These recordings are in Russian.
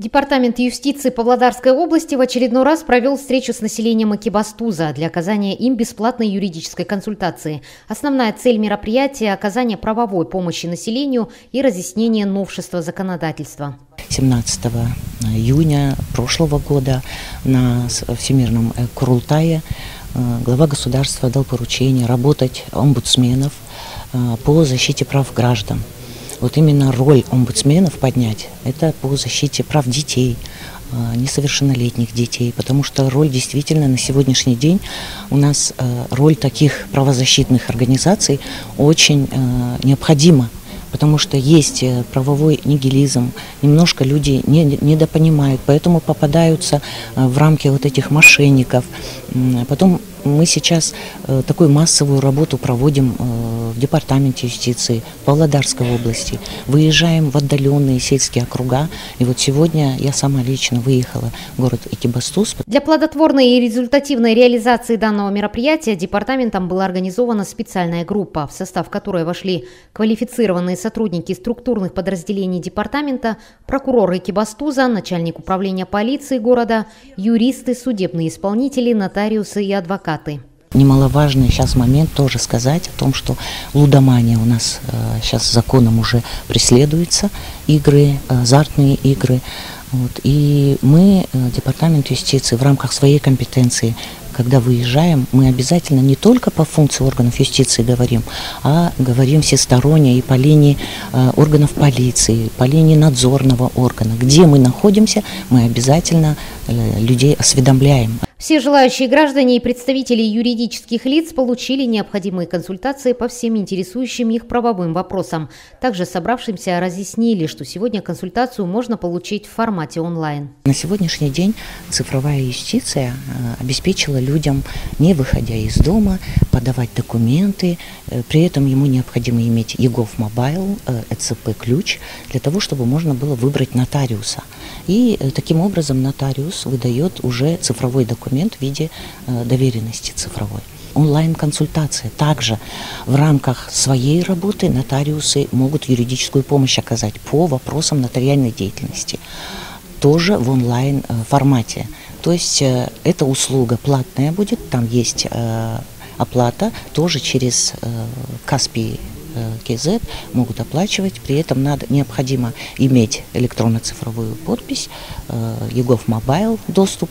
Департамент юстиции Павлодарской области в очередной раз провел встречу с населением Экибастуза для оказания им бесплатной юридической консультации. Основная цель мероприятия – оказание правовой помощи населению и разъяснение новшества законодательства. 17 июня прошлого года на Всемирном Курултае глава государства дал поручение работать омбудсменов по защите прав граждан. Вот именно роль омбудсменов поднять – это по защите прав детей, несовершеннолетних детей, потому что роль действительно на сегодняшний день у нас роль таких правозащитных организаций очень необходима, потому что есть правовой нигилизм, немножко люди недопонимают, поэтому попадаются в рамки вот этих мошенников. Потом мы сейчас такую массовую работу проводим в Департаменте юстиции Павлодарской области. Выезжаем в отдаленные сельские округа. И вот сегодня я сама лично выехала в город Экибастуз. Для плодотворной и результативной реализации данного мероприятия департаментом была организована специальная группа, в состав которой вошли квалифицированные сотрудники структурных подразделений департамента, прокурор Экибастуза, начальник управления полиции города, юристы, судебные исполнители, нотариусы и адвокаты. Немаловажный сейчас момент тоже сказать о том, что лудомания у нас сейчас законом уже преследуется, игры, азартные игры. Вот. И мы, Департамент юстиции, в рамках своей компетенции, когда выезжаем, мы обязательно не только по функции органов юстиции говорим, а говорим всесторонне и по линии органов полиции, по линии надзорного органа. Где мы находимся, мы обязательно людей осведомляем. Все желающие граждане и представители юридических лиц получили необходимые консультации по всем интересующим их правовым вопросам. Также собравшимся разъяснили, что сегодня консультацию можно получить в формате онлайн. На сегодняшний день цифровая юстиция обеспечила людям, не выходя из дома, подавать документы. При этом ему необходимо иметь ЕГОВ Мобайл, ЭЦП-ключ, для того, чтобы можно было выбрать нотариуса. И таким образом нотариус выдает уже цифровой документ в виде доверенности цифровой. Онлайн-консультация. Также в рамках своей работы нотариусы могут юридическую помощь оказать по вопросам нотариальной деятельности. Тоже в онлайн-формате. То есть эта услуга платная будет, там есть оплата, тоже через Каспий КЗ могут оплачивать, при этом необходимо иметь электронно-цифровую подпись, ЕГОВ Мобайл доступ,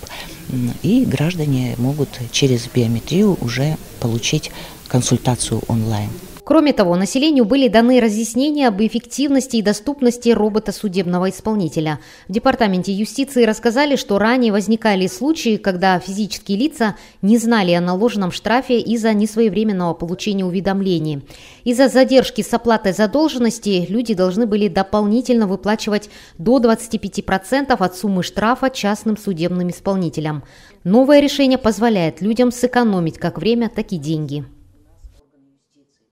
и граждане могут через биометрию уже получить консультацию онлайн. Кроме того, населению были даны разъяснения об эффективности и доступности робота судебного исполнителя. В Департаменте юстиции рассказали, что ранее возникали случаи, когда физические лица не знали о наложенном штрафе из-за несвоевременного получения уведомлений. Из-за задержки с оплатой задолженности люди должны были дополнительно выплачивать до 25% от суммы штрафа частным судебным исполнителям. Новое решение позволяет людям сэкономить как время, так и деньги.